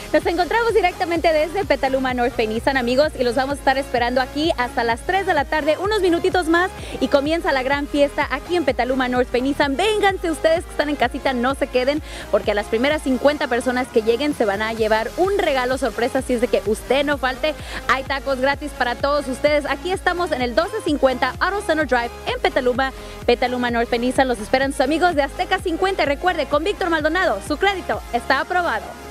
Nos encontramos directamente desde Petaluma North Bay Nissan, amigos, y los vamos a estar esperando aquí hasta las 3 de la tarde, unos minutitos más, y comienza la gran fiesta aquí en Petaluma North Bay Nissan. Vénganse ustedes que están en casita, no se queden, porque a las primeras 50 personas que lleguen se van a llevar un regalo sorpresa, así es de que usted no falte. Hay tacos gratis para todos ustedes. Aquí estamos en el 1250 Auto Center Drive en Petaluma North Bay Nissan. Los esperan sus amigos de Azteca 50. Recuerde, con Víctor Maldonado, su crédito está aprobado.